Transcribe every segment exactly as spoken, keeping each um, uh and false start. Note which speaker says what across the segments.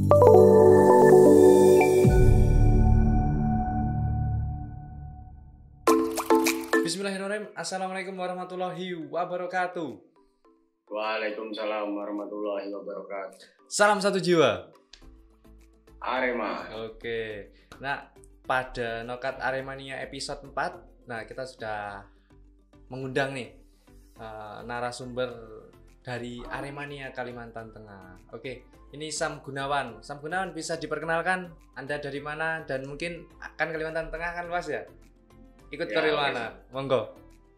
Speaker 1: Bismillahirrahmanirrahim. Assalamualaikum warahmatullahi wabarakatuh.
Speaker 2: Waalaikumsalam warahmatullahi wabarakatuh.
Speaker 1: Salam satu jiwa.
Speaker 2: Arema.
Speaker 1: Oke. Nah, pada Nokat Aremania episode empat, nah kita sudah mengundang nih uh, narasumber dari Aremania Kalimantan Tengah. Oke, ini Sam Gunawan. Sam Gunawan, bisa diperkenalkan Anda dari mana dan mungkin akan Kalimantan Tengah kan luas ya? Ikut
Speaker 2: Ya,
Speaker 1: ke
Speaker 2: oke.
Speaker 1: mana? Monggo.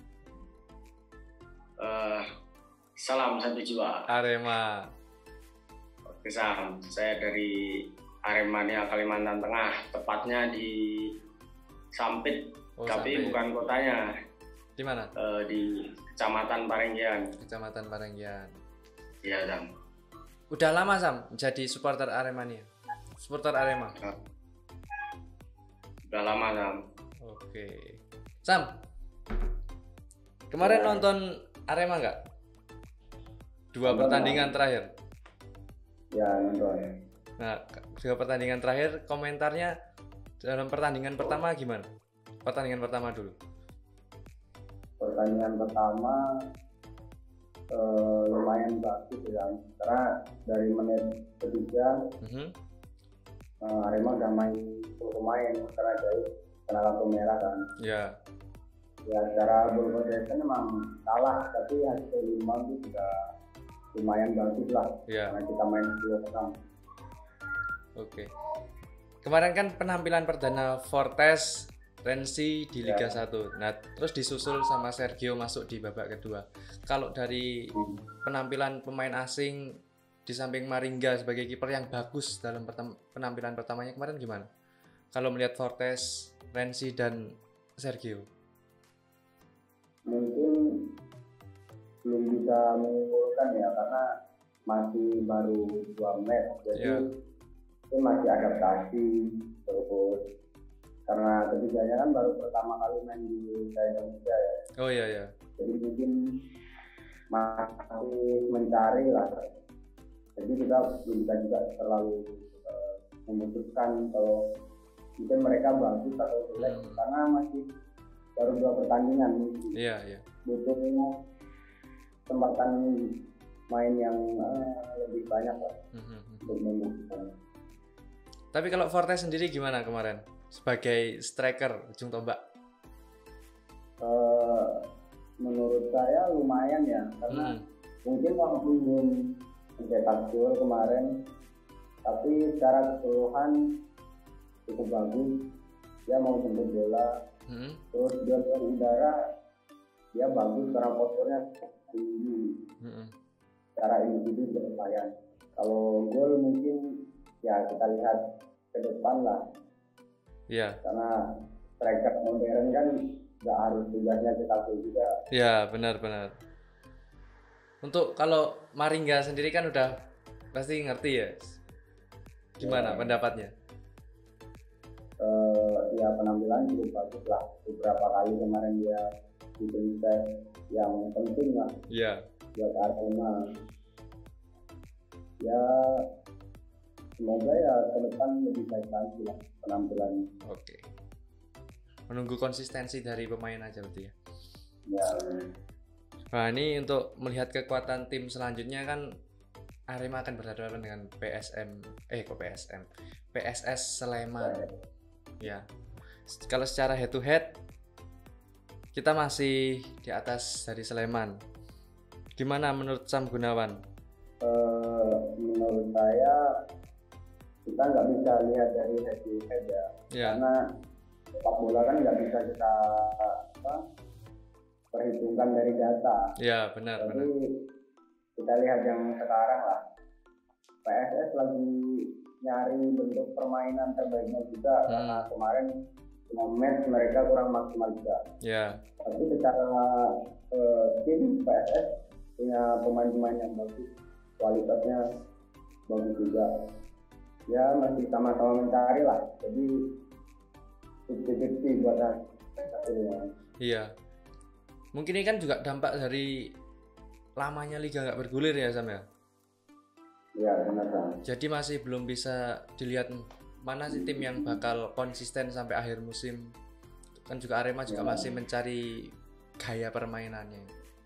Speaker 2: Eh, salam satu jiwa.
Speaker 1: Arema.
Speaker 2: Oke, salam. Saya dari Aremania Kalimantan Tengah, tepatnya di Sampit,
Speaker 1: Oh,
Speaker 2: tapi
Speaker 1: Sampit.
Speaker 2: bukan kotanya,
Speaker 1: Di mana?
Speaker 2: eh, di Kecamatan Parenggian.
Speaker 1: Kecamatan Parenggian.
Speaker 2: Iya, Sam.
Speaker 1: Udah lama Sam jadi supporter Aremania. Supporter Arema.
Speaker 2: Udah lama, Sam.
Speaker 1: Oke. Sam. Kemarin
Speaker 2: Ya.
Speaker 1: nonton Arema nggak? Dua
Speaker 2: Nonton,
Speaker 1: pertandingan terakhir.
Speaker 2: Ya, nonton.
Speaker 1: Nah, dua pertandingan terakhir komentarnya dalam pertandingan pertama gimana? Pertandingan pertama dulu.
Speaker 2: Pertandingan pertama eh, lumayan bagus ya, karena dari menit ketiga
Speaker 1: Mhm.
Speaker 2: uh, Arema udah main sepuluh pemain karena dari kena kartu merah kan.
Speaker 1: Ya.
Speaker 2: Ya secara ball possession memang kalah, tapi hasil lima itu juga lumayan bagus lah,
Speaker 1: Ya.
Speaker 2: karena kita main sepuluh orang.
Speaker 1: Oke. Kemarin kan penampilan perdana Fortes Renzi di Liga
Speaker 2: Ya.
Speaker 1: satu. Nah, terus disusul sama Sergio masuk di babak kedua. Kalau dari penampilan pemain asing di samping Maringga sebagai kiper yang bagus dalam pertem- penampilan pertamanya kemarin gimana? Kalau melihat Fortes, Renzi dan Sergio.
Speaker 2: Mungkin belum bisa menyimpulkan ya, karena masih baru dua match, jadi
Speaker 1: Ya.
Speaker 2: itu masih adaptasi terus. Karena ketiganya kan baru pertama kali main di Liga Indonesia ya,
Speaker 1: Oh iya ya.
Speaker 2: jadi mungkin masih mencari lah. Jadi kita belum bisa juga terlalu uh, memutuskan kalau mungkin mereka bagus atau jelek,
Speaker 1: Hmm.
Speaker 2: karena masih baru dua pertandingan,
Speaker 1: Iya iya.
Speaker 2: butuh kesempatan main yang uh, lebih banyak lah
Speaker 1: Mhm.
Speaker 2: untuk membuktikan.
Speaker 1: Tapi kalau Fortes sendiri gimana kemarin sebagai striker ujung tombak?
Speaker 2: Uh, menurut saya lumayan ya, karena
Speaker 1: Hmm.
Speaker 2: mungkin waktu belum mencetak gol kemarin, tapi secara keseluruhan cukup bagus. Dia mau jemput bola,
Speaker 1: Hmm.
Speaker 2: terus dia ke udara, dia bagus karena posturnya tinggi.
Speaker 1: Hmm.
Speaker 2: Secara individu juga lumayan. Kalau gol mungkin ya kita lihat ke depan lah,
Speaker 1: Iya.
Speaker 2: karena striker modern kan nggak harus tugasnya cetak gol juga.
Speaker 1: Ya, benar-benar. Untuk kalau Maringga sendiri kan udah pasti ngerti ya. Gimana
Speaker 2: Ya.
Speaker 1: pendapatnya?
Speaker 2: Eh, ya penampilan cukup bagus lah. Beberapa kali kemarin dia bikin set yang penting lah
Speaker 1: Iya.
Speaker 2: buat Arema. Ya semoga ya ke depan lebih baik lagi lah penampilannya.
Speaker 1: Oke. Menunggu konsistensi dari pemain aja berarti ya.
Speaker 2: Ya,
Speaker 1: Nah, ini untuk melihat kekuatan tim selanjutnya kan Arema akan berhadapan dengan P S M eh kok P S M P S S Sleman. Ya. Kalau secara head to head kita masih di atas dari Sleman. Gimana menurut Sam Gunawan?
Speaker 2: eh, menurut saya kita nggak bisa lihat dari head to head ya,
Speaker 1: Ya.
Speaker 2: karena sepak bola kan nggak bisa kita apa, perhitungkan dari data.
Speaker 1: Ya, benar benar.
Speaker 2: Jadi kita lihat yang sekarang lah, P S S lagi nyari bentuk permainan terbaiknya juga,
Speaker 1: Hmm.
Speaker 2: karena kemarin cuma match mereka kurang maksimal juga.
Speaker 1: Ya.
Speaker 2: Tapi secara eh, tim P S S punya pemain-pemain yang bagus, kualitasnya bagus juga. Ya masih sama-sama mencari lah, jadi fifty-fifty buat hasilnya.
Speaker 1: Iya. Mungkin ini kan juga dampak dari lamanya liga nggak bergulir ya Sam ya.
Speaker 2: Iya benar Sam.
Speaker 1: Jadi masih belum bisa dilihat mana sih tim yang bakal konsisten sampai akhir musim. Kan juga Arema juga
Speaker 2: Ya.
Speaker 1: masih mencari gaya permainannya.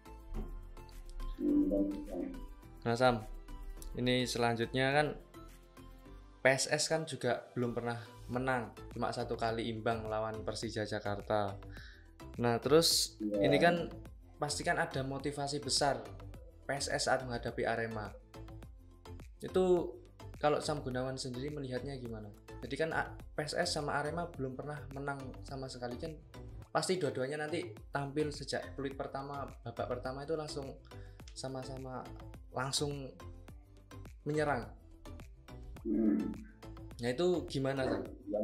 Speaker 2: Hmm, bagus, Sam.
Speaker 1: Nah Sam, ini selanjutnya kan P S S kan juga belum pernah menang, cuma satu kali imbang lawan Persija Jakarta. Nah terus
Speaker 2: Ya.
Speaker 1: ini kan pasti kan ada motivasi besar P S S saat menghadapi Arema. Itu kalau Sam Gunawan sendiri melihatnya gimana? Jadi kan A- P S S sama Arema belum pernah menang sama sekali kan, pasti dua-duanya nanti tampil sejak peluit pertama, babak pertama itu langsung sama-sama langsung menyerang.
Speaker 2: Hmm.
Speaker 1: Nah itu gimana Sam?
Speaker 2: Ya.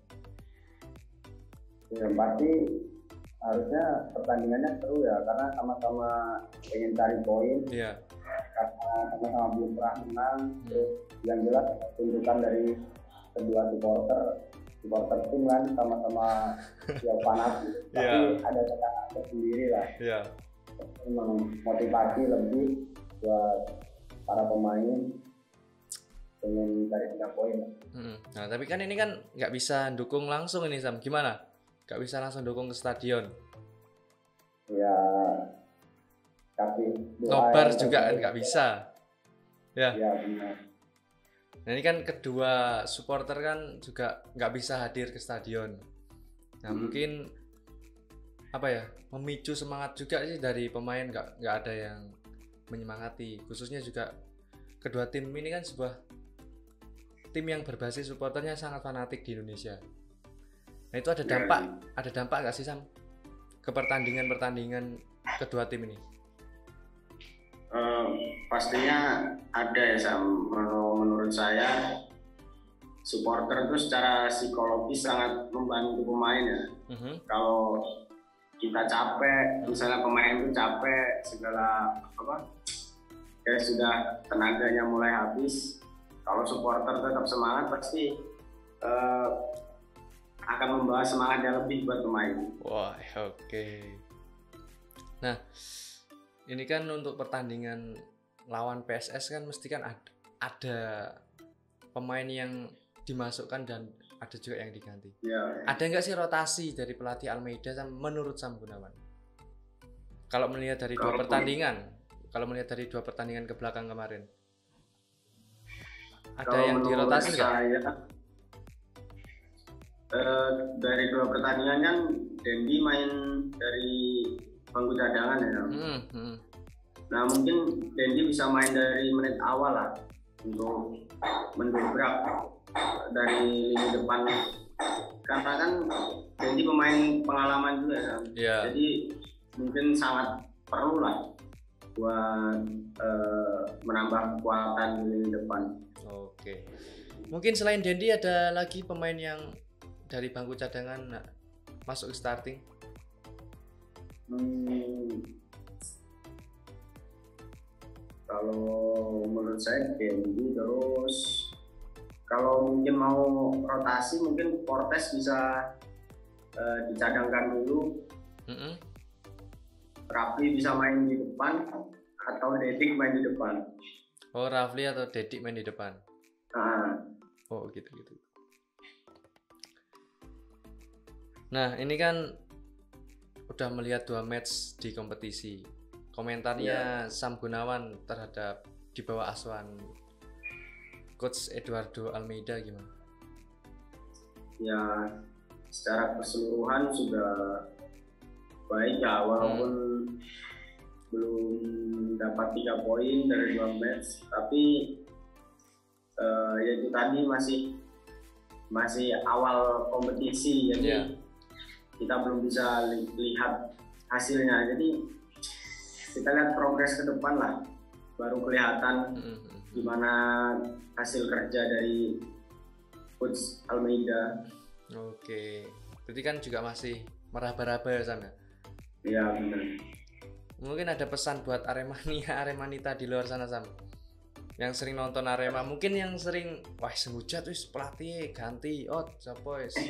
Speaker 2: Ya pasti harusnya pertandingannya seru ya, karena sama-sama pengen cari poin,
Speaker 1: Iya.
Speaker 2: karena sama-sama belum pernah menang.
Speaker 1: Hmm.
Speaker 2: Terus yang jelas tuntutan dari kedua supporter supporter tim kan sama-sama ya panas gitu. Tapi
Speaker 1: Iya.
Speaker 2: ada tekanan tersendiri lah.
Speaker 1: Iya.
Speaker 2: Memang motivasi lebih buat para pemain pengen cari tiga poin.
Speaker 1: Hmm. Nah tapi kan ini kan nggak bisa dukung langsung ini Sam, gimana? Nggak bisa langsung dukung ke stadion.
Speaker 2: Ya kasih doa
Speaker 1: Nobar
Speaker 2: yang
Speaker 1: juga kan
Speaker 2: terbaik.
Speaker 1: nggak bisa. Ya.
Speaker 2: Ya benar.
Speaker 1: Nah ini kan kedua supporter kan juga nggak bisa hadir ke stadion. Nah
Speaker 2: Hmm.
Speaker 1: mungkin apa ya, memicu semangat juga sih dari pemain, nggak nggak ada yang menyemangati. Khususnya juga kedua tim ini kan sebuah tim yang berbasis supporternya sangat fanatik di Indonesia. Nah itu ada dampak, ada dampak nggak sih Sam ke pertandingan-pertandingan kedua tim ini?
Speaker 3: Eh, pastinya ada ya Sam. Menurut, menurut saya supporter itu secara psikologis sangat membantu pemain ya.
Speaker 1: Mhm.
Speaker 3: Kalau kita capek, misalnya pemain itu capek segala apa, ya sudah tenaganya mulai habis. Kalau supporter tetap semangat pasti eh, akan membawa semangat yang lebih buat pemain.
Speaker 1: Wah, oke. Nah, ini kan untuk pertandingan lawan P S S kan mesti kan ada, ada pemain yang dimasukkan dan ada juga yang diganti.
Speaker 3: Ya,
Speaker 1: Ada nggak sih rotasi dari pelatih Almeida Sam, menurut Sam Gunawan? Kalau melihat dari dua
Speaker 3: Kalau-
Speaker 1: pertandingan, kalau melihat dari dua pertandingan ke belakang kemarin, ada
Speaker 3: kalau
Speaker 1: yang
Speaker 3: menurut
Speaker 1: dirotasi nggak?
Speaker 3: saya, eh, dari dua pertandingan kan Dendi main dari bangku cadangan ya.
Speaker 1: Hmm, hmm.
Speaker 3: Nah mungkin Dendi bisa main dari menit awal lah untuk mendobrak dari lini depan, karena kan Dendi pemain pengalaman juga ya.
Speaker 1: Ya.
Speaker 3: Jadi mungkin sangat perlu lah buat eh, menambah kekuatan di lini depan.
Speaker 1: Oke. Mungkin selain Dendi ada lagi pemain yang dari bangku cadangan nah, masuk ke starting?
Speaker 3: Hmm, kalau menurut saya Dendi, terus kalau mungkin mau rotasi mungkin Portes bisa eh, dicadangkan dulu,
Speaker 1: Mm-mm.
Speaker 3: Rafli bisa main di depan atau Dedik main di depan.
Speaker 1: Oh, Rafli atau Dedik main di depan.
Speaker 3: Nah,
Speaker 1: Oh, gitu-gitu. Nah, ini kan udah melihat dua match di kompetisi. Komentarnya Sam Gunawan terhadap di bawah asuhan Coach Eduardo Almeida gimana?
Speaker 3: ya secara keseluruhan sudah baik ya, walaupun belum dapat tiga poin dari dua match, tapi eh, ya itu tadi masih masih awal kompetisi, jadi
Speaker 1: Yeah.
Speaker 3: kita belum bisa li- lihat hasilnya. Jadi kita lihat progres ke depan lah, baru kelihatan
Speaker 1: Mm-mm.
Speaker 3: gimana hasil kerja dari Coach Almeida.
Speaker 1: Oke. Berarti kan juga masih meraba-raba ya Sam ya?
Speaker 3: Ya benar.
Speaker 1: Mungkin ada pesan buat Aremania, Aremanita di luar sana Sam, yang sering nonton Arema, mungkin yang sering wah sengujat wis pelatih ganti oh siapa wis.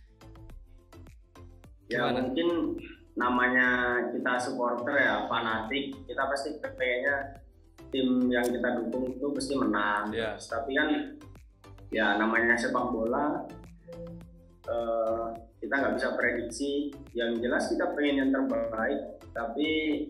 Speaker 3: Ya
Speaker 1: Gimana?
Speaker 3: mungkin namanya kita supporter ya, fanatik, kita pasti pengennya tim yang kita dukung itu pasti menang.
Speaker 1: Yeah.
Speaker 3: Tapi kan ya namanya sepak bola, uh, kita nggak bisa prediksi. Yang jelas kita pengen yang terbaik, tapi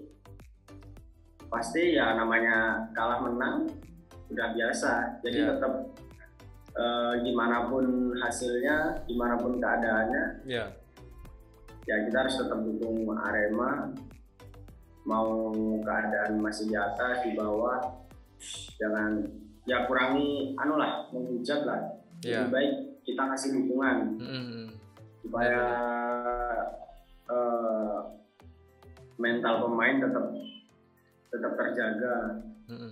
Speaker 3: pasti ya namanya kalah menang udah biasa. Jadi
Speaker 1: Yeah.
Speaker 3: tetap uh, gimana pun hasilnya, gimana pun keadaannya,
Speaker 1: yeah.
Speaker 3: ya kita harus tetap dukung Arema. Mau keadaan masih di atas, di bawah, jangan ya kurangi anu lah, menghujat lah.
Speaker 1: Yeah.
Speaker 3: Lebih baik kita kasih dukungan
Speaker 1: Mm-hmm.
Speaker 3: supaya uh, mental pemain tetap tetap terjaga.
Speaker 1: Mm-hmm.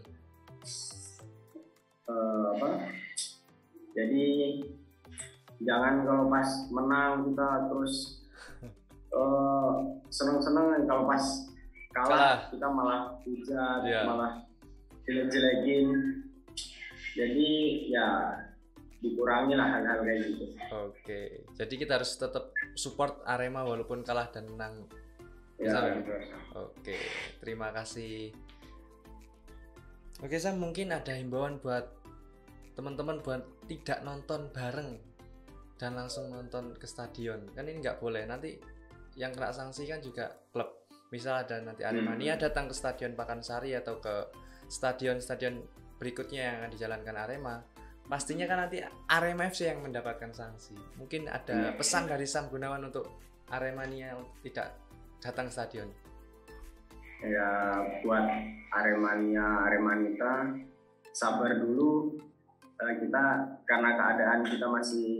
Speaker 3: Uh, apa? Jadi jangan kalau pas menang kita terus uh, seneng-seneng, kalau pas kalah, kalah. kita malah hujat, yeah. malah jelek-jelekin. Jadi ya dikurangi lah hal-hal kayak gitu.
Speaker 1: Oke, jadi kita harus tetap support Arema walaupun kalah dan menang.
Speaker 3: Ya,
Speaker 1: ya?
Speaker 3: gitu.
Speaker 1: Oke, terima kasih. Oke Sam, mungkin ada himbauan buat teman-teman buat tidak nonton bareng dan langsung nonton ke stadion. Kan ini nggak boleh, nanti yang kena sanksi kan juga klub. Misal ada nanti Aremania hmm. datang ke Stadion Pakansari atau ke stadion-stadion berikutnya yang akan dijalankan Arema, pastinya kan nanti Arema F C yang mendapatkan sanksi. Mungkin ada pesan dari Sam Gunawan untuk Aremania tidak datang ke stadion.
Speaker 3: Ya buat Aremania, Aremanita sabar dulu, kita karena keadaan kita masih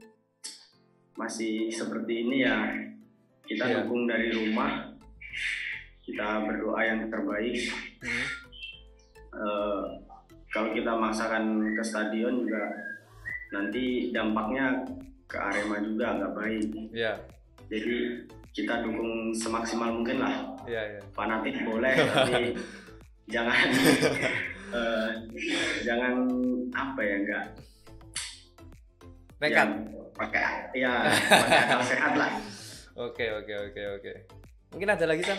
Speaker 3: masih seperti ini ya, kita yeah. dukung dari rumah. Kita berdoa yang terbaik. Hmm. Uh, kalau kita maksakan ke stadion juga nanti dampaknya ke Arema juga nggak baik.
Speaker 1: Yeah.
Speaker 3: Jadi kita dukung semaksimal mungkin lah.
Speaker 1: Yeah, yeah.
Speaker 3: Fanatik boleh, tapi jangan uh, jangan apa ya nggak.
Speaker 1: Nekat.
Speaker 3: Pakai ya pakai akal sehat lah.
Speaker 1: Oke oke oke oke. Mungkin ada lagi Sam?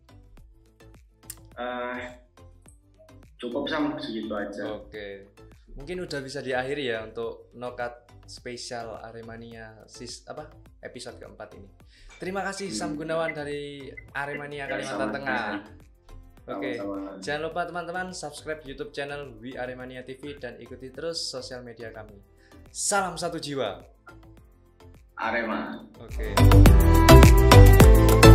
Speaker 3: Uh, cukup sama segitu aja.
Speaker 1: Oke, mungkin udah bisa diakhiri ya untuk knockout spesial Aremania sis apa episode keempat ini. Terima kasih hmm. Sam Gunawan dari Aremania Kalimantan ya, Tengah. Oke, jangan lupa teman-teman subscribe YouTube channel We Aremania T V dan ikuti terus sosial media kami. Salam satu jiwa.
Speaker 3: Arema.
Speaker 1: Oke.